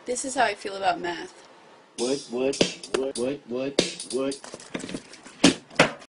This is how I feel about math. What?